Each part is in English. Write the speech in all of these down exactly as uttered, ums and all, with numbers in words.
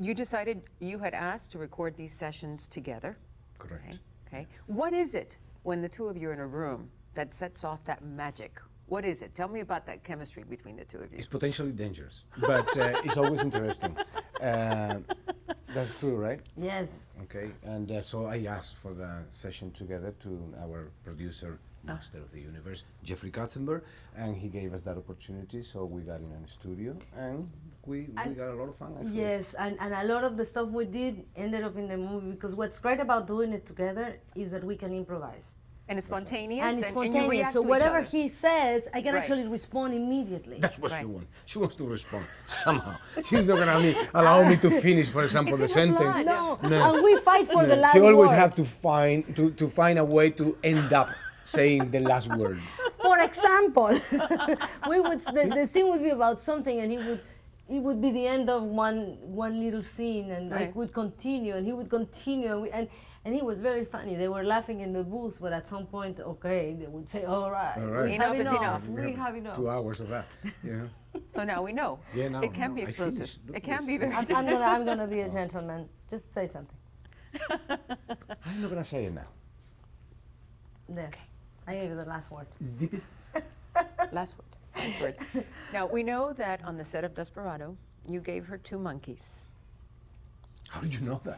you decided you had asked to record these sessions together. Correct. Okay. Okay. What is it when the two of you are in a room that sets off that magic? What is it? Tell me about that chemistry between the two of you. It's potentially dangerous, but uh, it's always interesting. Uh, that's true, right? Yes. Okay, and uh, so I asked for the session together to our producer, master of the universe, Jeffrey Katzenberg, and he gave us that opportunity, so we got in a studio, and we, we And got a lot of fun, actually. Yes, and, and a lot of the stuff we did ended up in the movie, because what's great about doing it together is that we can improvise. And it's spontaneous. And it's and, and you spontaneous, react so to each whatever other. he says, I can Right. actually respond immediately. That's what Right. she wants. She wants to respond somehow. She's not gonna me, allow me to finish, for example, It's the in her sentence. blood. No, No. and we fight for the No. last She always word. have to find to, to find a way to end up saying the last word. For example, we would the, the scene would be about something, and he would it would be the end of one one little scene, and I Right. would continue, and he would continue, and, we, and and he was very funny. They were laughing in the booth, but at some point, okay, they would say, "All right, All right. we Enough have is enough. enough. We have enough." Two hours of that. Yeah. So now we know. Yeah, now- it can now be I explosive. finished. Look It can this. be very. I'm, I'm gonna I'm gonna be a gentleman. Just say something. I'm not gonna say it now. There. I gave you the last word. Zip it. Last word. Last word. Now we know that on the set of Desperado, you gave her two monkeys. How did you know that?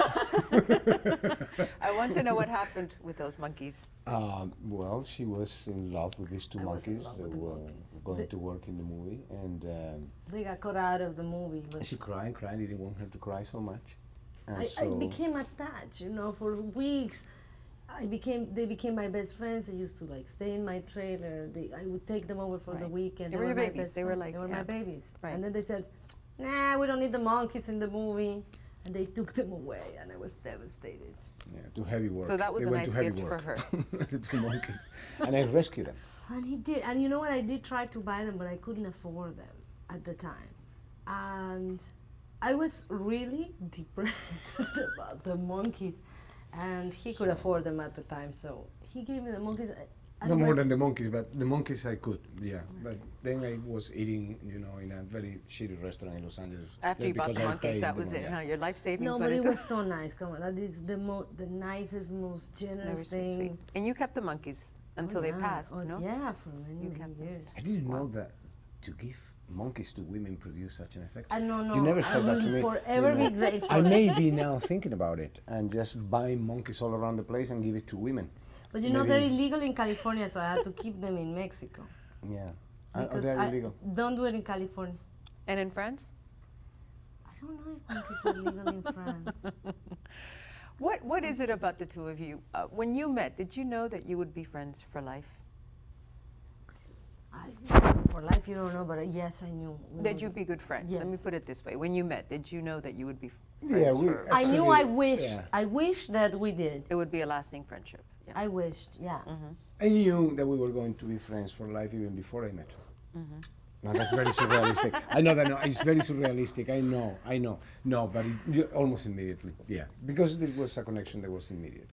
I want to know what happened with those monkeys. Um, well, she was in love with these two I was in monkeys love that with the were monkeys. going The- to work in the movie, and um, They got cut out of the movie, but she cried, cried. Didn't want her to cry so much. And I, I so became attached, you know, for weeks. I became, they became my best friends. They used to like stay in my trailer. They, I would take them over for the Right. weekend. They were your my babies. best They were friends. like- they were yeah. my babies. Right. And then they said, "Nah, we don't need the monkeys in the movie," and they took them away, and I was devastated. yeah, to heavy work. So that was They a went nice to heavy gift for work. her. The two monkeys, and I rescued them. And he did, and you know what? I did try to buy them, but I couldn't afford them at the time, and I was really depressed about the monkeys, and he could afford them at the time, so he gave me the monkeys. I, I No more was- than the monkeys, but the monkeys I could, yeah. But then I was eating, you know, in a very shitty restaurant in Los Angeles. After just you bought because the I monkeys, paid that the was money, it. yeah. Huh? Your life savings No, went but it into was so nice. Come on, that is the mo the nicest, most Very generous sweet, thing. sweet. And you kept the monkeys until Oh, they yeah. passed, Oh, no? Yeah, for many, You many kept them. years. I didn't know that to give monkeys to women produce such an effect. I no, no. You never I said that will to me. forever you know. be grateful. I may be now thinking about it and just buy monkeys all around the place and give it to women. But you know, they're Maybe- illegal in California, so I had to keep them in Mexico. Yeah. Uh, Because they're I illegal. don't do it in California. And in France? I don't know if monkeys are legal in France. What What is it about the two of you? Uh, when you met, did you know that you would be friends for life? I, for life, you don't know, but uh, yes, I knew. we That would- you'd be good friends? Let me Yes. put it this way. When you met, did you know that you would be f- Yeah, friends we- for... I knew I Actually, wish, yeah. I wish that we did. It would be a lasting friendship. Yeah. I wished, yeah. I knew that we were going to be friends for life even before I met her. No, that's very surrealistic. I know that. No, it's very surrealistic. I know. I know. No, but it, you- almost immediately. Yeah, because there was a connection that was immediate.